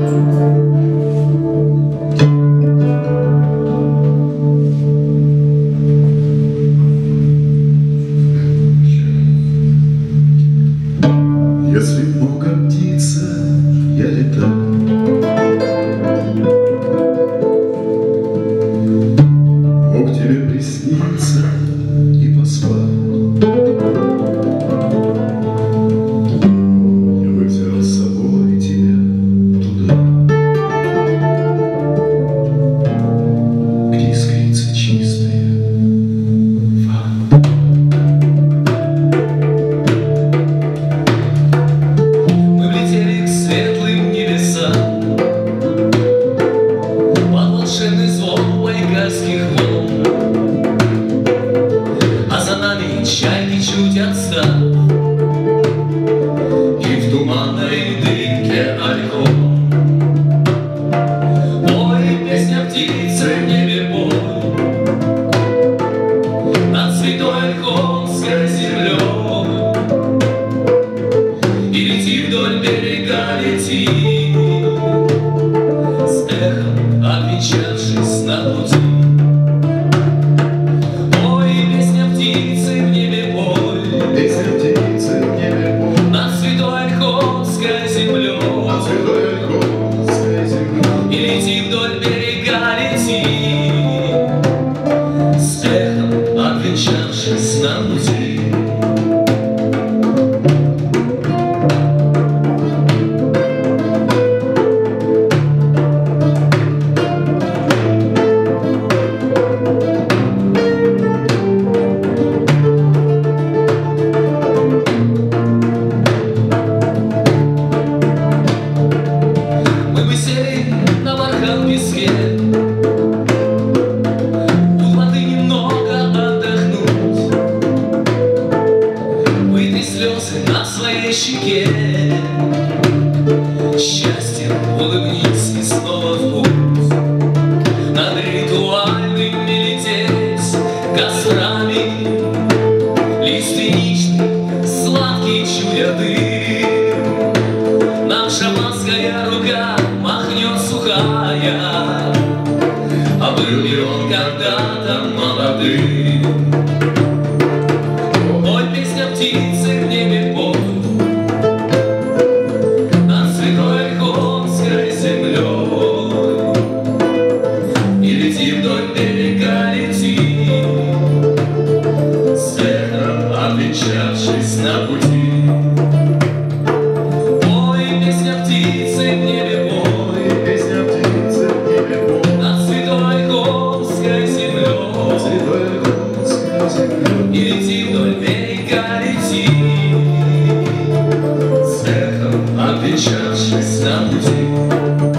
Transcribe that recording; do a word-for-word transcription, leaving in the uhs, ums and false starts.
Если Бог птица, я летаю. Мог тебе присниться и поспать. Я бы взял с собой тебя туда, где искрится чистая вода. Мы влетели к светлым небесам под волшебный звон байкальских волн, а за нами чайки чуть отстав, и в туманной дымке альхом. Ой, песня птицы в небе пой над святой ольховской землей, и лети вдоль берега, лети, с эхом обвенчавшись на пути. Ой, песня птицы в небе пой, Песня птицы в небе пой над святой ольховской землей, над святой ольховской землей. и лети вдоль берега, лети, с эхом обвенчавшись на пути. Мы бы сели на бархат песке, у воды немного отдохнуть, выйти слезы на своей щеке, счастьем улыбнись и снова в путь. Над ритуальными лететь кострами, лиственничный сладкий чуя дым, нам шаманская рука махнет сухая, а был ли он когда-то молодым. Ой, песня птицы в небе пой над святой ольховской землей, и лети вдоль берега, лети, с эхом обвенчавшись на пути. Ой, песня птицы в небе пой Песня птицы в небе пой над святой ольховской землей, святой ольховской землей. и лети вдоль берега, лети, с эхом обвенчавшись на пути.